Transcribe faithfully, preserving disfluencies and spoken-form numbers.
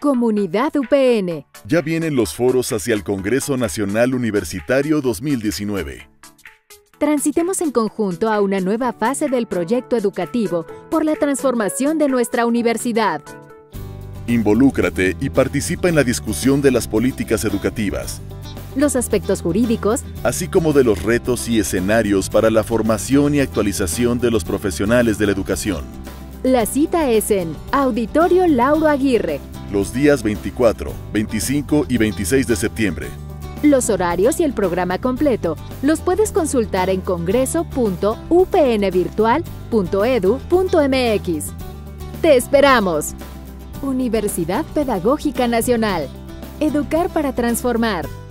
Comunidad U P N. Ya vienen los foros hacia el Congreso Nacional Universitario dos mil diecinueve. Transitemos en conjunto a una nueva fase del proyecto educativo por la transformación de nuestra universidad. Involúcrate y participa en la discusión de las políticas educativas, Los aspectos jurídicos, así como de los retos y escenarios para la formación y actualización de los profesionales de la educación. la cita es en Auditorio Lauro Aguirre. Los días veinticuatro, veinticinco y veintiséis de septiembre. Los horarios y el programa completo los puedes consultar en congreso punto u p n virtual punto e d u punto m x. ¡Te esperamos! Universidad Pedagógica Nacional. Educar para transformar.